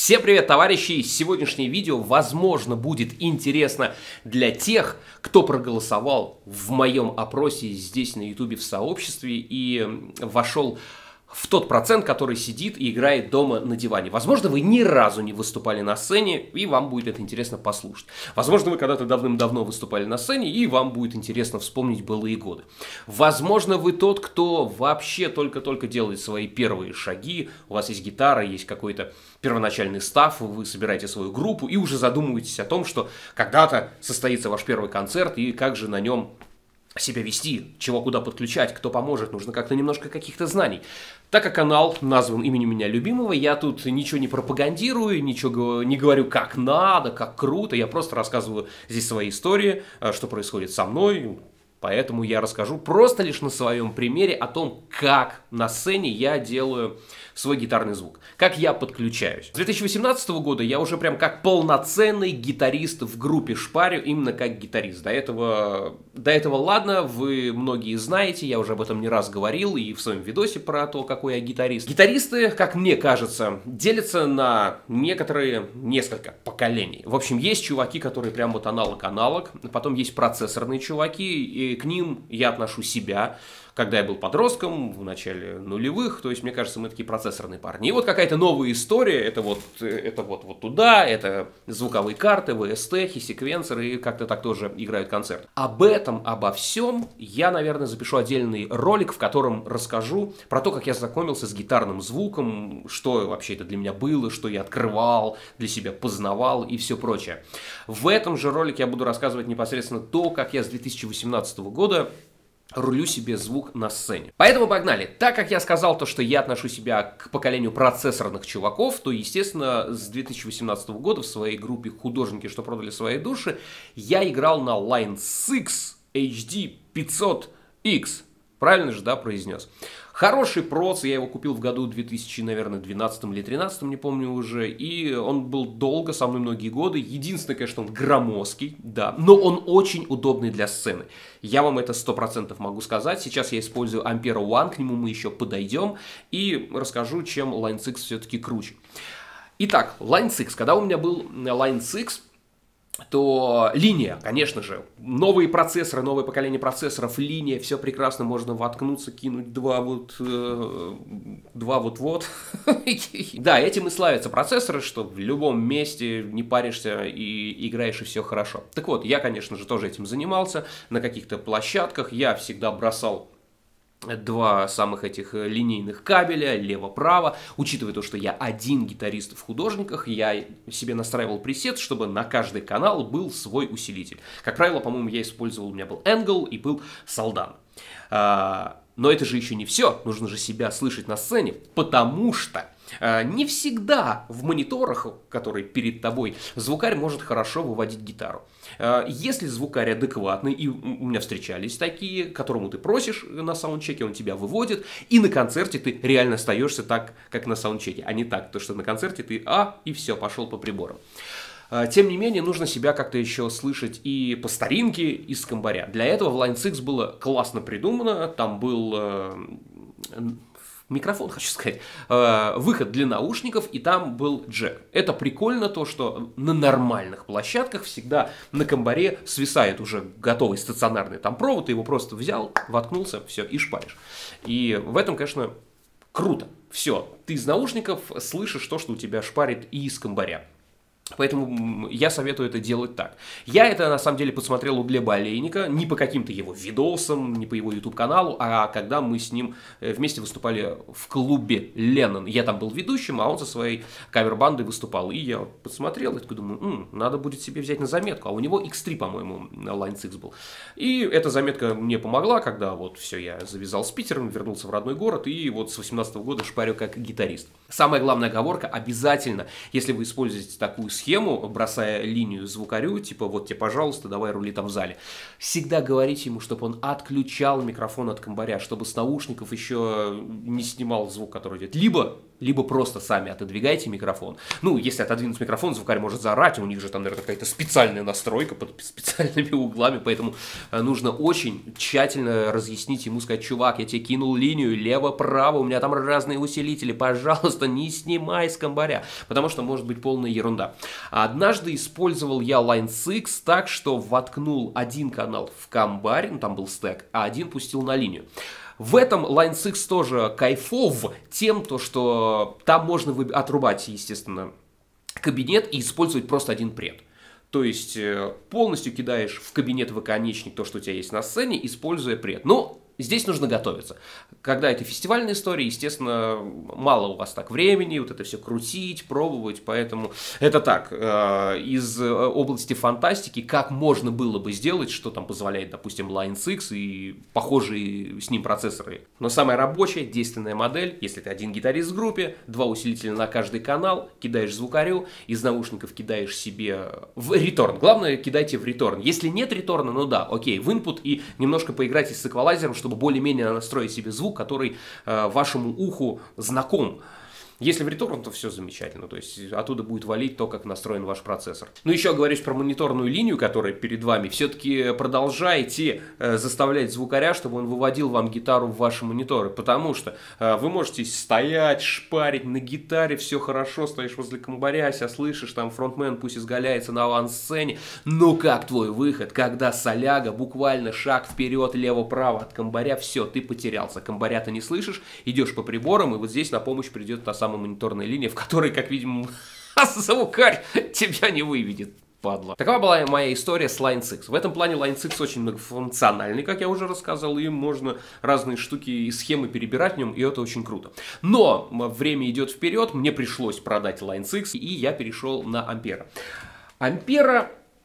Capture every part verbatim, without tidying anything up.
Всем привет, товарищи! Сегодняшнее видео, возможно, будет интересно для тех, кто проголосовал в моем опросе здесь на ютубе в сообществе и вошел в тот процент, который сидит и играет дома на диване. Возможно, вы ни разу не выступали на сцене, и вам будет это интересно послушать. Возможно, вы когда-то давным-давно выступали на сцене, и вам будет интересно вспомнить былые годы. Возможно, вы тот, кто вообще только-только делает свои первые шаги, у вас есть гитара, есть какой-то первоначальный став, вы собираете свою группу и уже задумываетесь о том, что когда-то состоится ваш первый концерт, и как же на нем себя вести, чего куда подключать, кто поможет, нужно как-то немножко каких-то знаний. Так как канал назван именем меня любимого, я тут ничего не пропагандирую, ничего не говорю как надо, как круто, я просто рассказываю здесь свои истории, что происходит со мной, поэтому я расскажу просто лишь на своем примере о том, как на сцене я делаю свой гитарный звук, как я подключаюсь. С две тысячи восемнадцатого года я уже прям как полноценный гитарист в группе шпарю, именно как гитарист. До этого, до этого ладно, вы многие знаете, я уже об этом не раз говорил и в своем видосе про то, какой я гитарист. Гитаристы, как мне кажется, делятся на некоторые, несколько поколений. В общем, есть чуваки, которые прям вот аналог-аналог, потом есть процессорные чуваки, и к ним я отношу себя. Когда я был подростком, в начале нулевых, то есть, мне кажется, мы такие процессорные парни. И вот какая-то новая история, это вот, это вот, вот туда, это звуковые карты, ви эс ти, секвенсоры, и как-то так тоже играют концерт. Об этом, обо всем я, наверное, запишу отдельный ролик, в котором расскажу про то, как я знакомился с гитарным звуком, что вообще это для меня было, что я открывал, для себя познавал и все прочее. В этом же ролике я буду рассказывать непосредственно то, как я с две тысячи восемнадцатого года рулю себе звук на сцене. Поэтому погнали. Так как я сказал то, что я отношу себя к поколению процессорных чуваков, то, естественно, с две тысячи восемнадцатого года в своей группе «Художники, что продали свои души» я играл на Line шесть эйч ди пятьсот икс. Правильно же, да, произнес? Хороший проц, я его купил в году две тысячи двенадцатом или две тысячи тринадцатом, не помню уже, и он был долго, со мной многие годы. Единственное, конечно, он громоздкий, да, но он очень удобный для сцены. Я вам это сто процентов могу сказать. Сейчас я использую Ampere One, к нему мы еще подойдем, и расскажу, чем Line шесть все-таки круче. Итак, Line шесть. Когда у меня был Line шесть, то линия, конечно же, новые процессоры, новое поколение процессоров, линия, все прекрасно, можно воткнуться, кинуть два вот, э, два вот-вот. Да, этим и славятся процессоры, что в любом месте не паришься и играешь, и все хорошо. Так вот, я, конечно же, тоже этим занимался на каких-то площадках, я всегда бросал два самых этих линейных кабеля, лево-право. Учитывая то, что я один гитарист в художниках, я себе настраивал пресет, чтобы на каждый канал был свой усилитель. Как правило, по-моему, я использовал, у меня был Angle и был Soldan. Но это же еще не все, нужно же себя слышать на сцене, потому что не всегда в мониторах, которые перед тобой, звукарь может хорошо выводить гитару. Если звукарь адекватный, и у меня встречались такие, которому ты просишь на саундчеке, он тебя выводит, и на концерте ты реально остаешься так, как на саундчеке, а не так, то что на концерте ты а, и все, пошел по приборам. Тем не менее, нужно себя как-то еще слышать и по старинке, и с комбаря. Для этого в Line шесть было классно придумано, там был э, микрофон, хочу сказать, э, выход для наушников, и там был джек. Это прикольно то, что на нормальных площадках всегда на комбаре свисает уже готовый стационарный там провод, ты его просто взял, воткнулся, все, и шпаришь. И в этом, конечно, круто. Все, ты из наушников слышишь то, что у тебя шпарит и из комбаря. Поэтому я советую это делать так. Я это на самом деле посмотрел у Глеба Олейника, не по каким-то его видосам, не по его YouTube-каналу, а когда мы с ним вместе выступали в клубе Леннон. Я там был ведущим, а он со своей кавер-бандой выступал. И я посмотрел и такой думаю, М, надо будет себе взять на заметку. А у него икс три, по-моему, на Line шесть был. И эта заметка мне помогла, когда вот все, я завязал с Питером, вернулся в родной город и вот с восемнадцатого года шпарю как гитарист. Самая главная оговорка, обязательно, если вы используете такую схему, бросая линию звукарю, типа вот тебе, пожалуйста, давай рули там в зале, всегда говорите ему, чтобы он отключал микрофон от комбаря, чтобы с наушников еще не снимал звук, который идет. Либо либо просто сами отодвигайте микрофон. Ну, если отодвинуть микрофон, звукарь может заорать, у них же там, наверное, какая-то специальная настройка под специальными углами, поэтому нужно очень тщательно разъяснить ему, сказать: чувак, я тебе кинул линию лево-право, у меня там разные усилители, пожалуйста, не снимай с комбаря, потому что может быть полная ерунда. Однажды использовал я Line сикс так, что воткнул один канал в комбарь, ну там был стэк, а один пустил на линию. В этом Line сикс тоже кайфов тем, то, что там можно отрубать, естественно, кабинет и использовать просто один пред. То есть полностью кидаешь в кабинет выконечник то, что у тебя есть на сцене, используя пред. Но здесь нужно готовиться. Когда это фестивальная история, естественно, мало у вас так времени, вот это все крутить, пробовать, поэтому это так, э, из области фантастики, как можно было бы сделать, что там позволяет, допустим, Line сикс и похожие с ним процессоры. Но самая рабочая, действенная модель, если ты один гитарист в группе, два усилителя на каждый канал, кидаешь звукарю, из наушников кидаешь себе в реторн. Главное, кидайте в реторн. Если нет реторна, ну да, окей, в input и немножко поиграйте с эквалайзером, чтобы более-менее настроить себе звук, который э, вашему уху знаком. Если в реторн, то все замечательно, то есть оттуда будет валить то, как настроен ваш процессор. Ну еще говоришь про мониторную линию, которая перед вами, все-таки продолжайте э, заставлять звукаря, чтобы он выводил вам гитару в ваши мониторы, потому что э, вы можете стоять, шпарить на гитаре, все хорошо, стоишь возле комбаря, себя слышишь, там фронтмен пусть изгаляется на авансцене, но как твой выход, когда соляга буквально шаг вперед, лево-право от комбаря, все, ты потерялся, комбаря ты не слышишь, идешь по приборам, и вот здесь на помощь придет та самая мониторная линия, в которой, как видим, звукарь тебя не выведет, падла. Такова была моя история с Line сикс. В этом плане Line сикс очень многофункциональный, как я уже рассказывал, и можно разные штуки и схемы перебирать в нем, и это очень круто. Но время идет вперед, мне пришлось продать Line сикс, и я перешел на Ampera. Ampera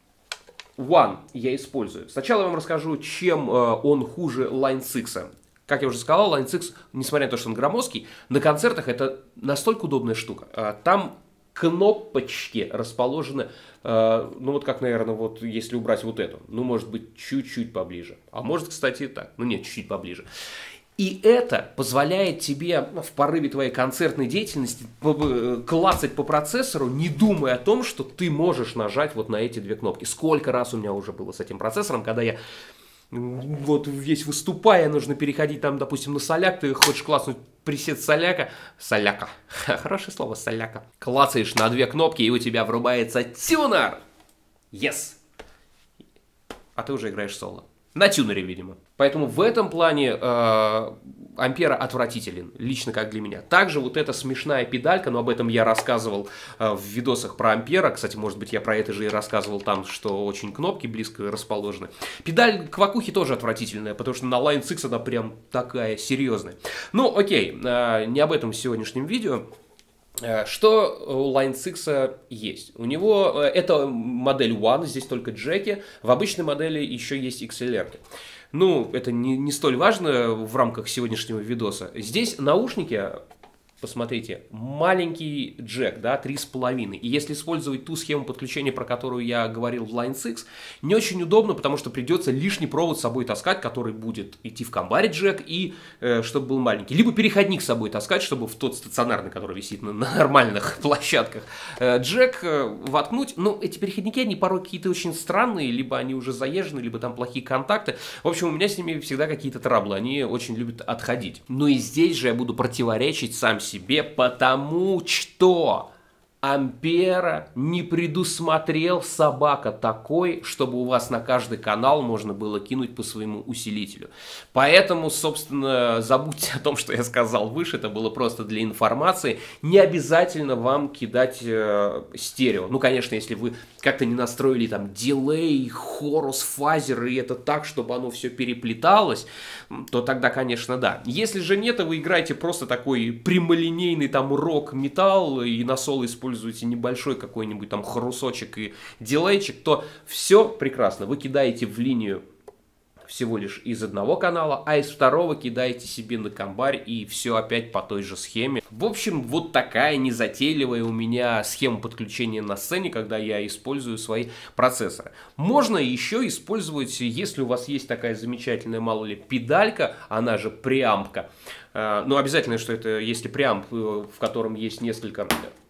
One я использую. Сначала я вам расскажу, чем он хуже Line сикс. Как я уже сказал, Line сикс, несмотря на то, что он громоздкий, на концертах это настолько удобная штука. Там кнопочки расположены, ну вот как, наверное, вот если убрать вот эту, ну может быть чуть-чуть поближе. А может, кстати, и так, ну нет, чуть-чуть поближе. И это позволяет тебе в порыве твоей концертной деятельности клацать по процессору, не думая о том, что ты можешь нажать вот на эти две кнопки. Сколько раз у меня уже было с этим процессором, когда я вот весь выступая, нужно переходить там, допустим, на соляк, ты хочешь класснуть пресет соляка, соляка, хорошее слово, соляка, клацаешь на две кнопки, и у тебя врубается тюнер, yes, а ты уже играешь соло. На тюнере, видимо. Поэтому в этом плане э, Ampera отвратителен, лично как для меня. Также вот эта смешная педалька, но об этом я рассказывал э, в видосах про Ampera. Кстати, может быть, я про это же и рассказывал там, что очень кнопки близко расположены. Педаль квакухи тоже отвратительная, потому что на Line сикс она прям такая серьезная. Ну, окей, э, не об этом в сегодняшнем видео. Что у Line сикс есть? У него, это модель One, здесь только джеки, в обычной модели еще есть икс эл ар. Ну, это не, не столь важно в рамках сегодняшнего видоса. Здесь наушники, посмотрите, маленький джек, да, три с половиной. И если использовать ту схему подключения, про которую я говорил в Line сикс, не очень удобно, потому что придется лишний провод с собой таскать, который будет идти в комбаре джек, и э, чтобы был маленький. Либо переходник с собой таскать, чтобы в тот стационарный, который висит на, на нормальных площадках, э, джек э, воткнуть. Но эти переходники, они порой какие-то очень странные, либо они уже заезжены, либо там плохие контакты. В общем, у меня с ними всегда какие-то траблы, они очень любят отходить. Но и здесь же я буду противоречить сам себе, потому что Ampera не предусмотрел, собака, такой, чтобы у вас на каждый канал можно было кинуть по своему усилителю. Поэтому, собственно, забудьте о том, что я сказал выше, это было просто для информации. Не обязательно вам кидать э, стерео. Ну, конечно, если вы как-то не настроили там дилей, хорус, фазер, и это так, чтобы оно все переплеталось, то тогда, конечно, да. Если же нет, то вы играете просто такой прямолинейный там рок-металл и на соло используете используете небольшой какой-нибудь там хорусочек и дилейчик, то все прекрасно. Вы кидаете в линию всего лишь из одного канала, а из второго кидаете себе на комбарь, и все опять по той же схеме. В общем, вот такая незатейливая у меня схема подключения на сцене, когда я использую свои процессоры. Можно еще использовать, если у вас есть такая замечательная, мало ли, педалька, она же преампка. Но обязательно, что это, если преамп, в котором есть несколько...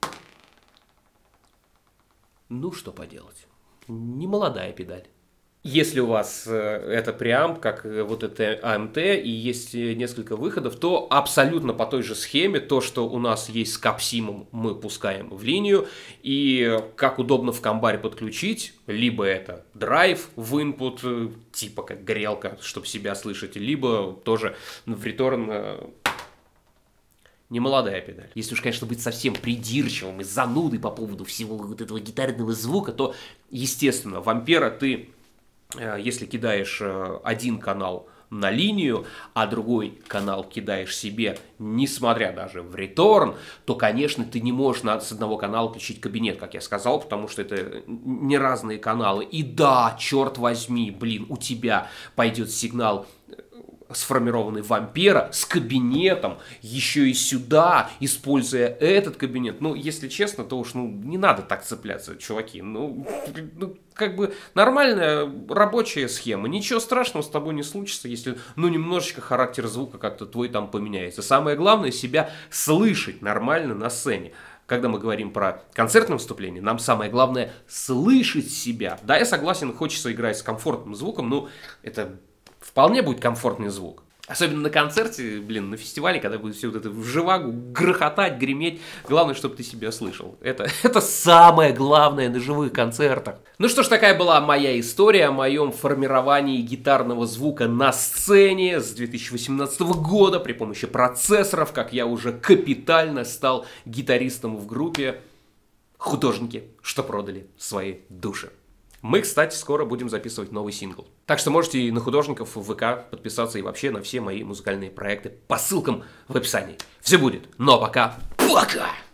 Ну, что поделать, не молодая педаль. Если у вас это преамп, как вот это а эм тэ, и есть несколько выходов, то абсолютно по той же схеме, то, что у нас есть с капсимом, мы пускаем в линию, и как удобно в комбаре подключить, либо это драйв в input, типа как грелка, чтобы себя слышать, либо тоже в return... Немолодая педаль. Если уж, конечно, быть совсем придирчивым и занудой по поводу всего вот этого гитарного звука, то, естественно, в ампера ты... Если кидаешь один канал на линию, а другой канал кидаешь себе, несмотря даже в return, то, конечно, ты не можешь с одного канала включить кабинет, как я сказал, потому что это не разные каналы. И да, черт возьми, блин, у тебя пойдет сигнал, сформированный в ампера, с кабинетом, еще и сюда, используя этот кабинет. Ну, если честно, то уж ну, не надо так цепляться, чуваки. Ну, ну, как бы нормальная рабочая схема. Ничего страшного с тобой не случится, если, ну, немножечко характер звука как-то твой там поменяется. Самое главное, себя слышать нормально на сцене. Когда мы говорим про концертное выступление, нам самое главное слышать себя. Да, я согласен, хочется играть с комфортным звуком, но это... Вполне будет комфортный звук. Особенно на концерте, блин, на фестивале, когда будет все вот это вживагу, грохотать, греметь. Главное, чтобы ты себя слышал. Это, это самое главное на живых концертах. Ну что ж, такая была моя история о моем формировании гитарного звука на сцене с две тысячи восемнадцатого года при помощи процессоров, как я уже капитально стал гитаристом в группе «Художники, что продали свои души». Мы, кстати, скоро будем записывать новый сингл. Так что можете и на художников в ВК подписаться и вообще на все мои музыкальные проекты по ссылкам в описании. Все будет. Ну а пока, пока!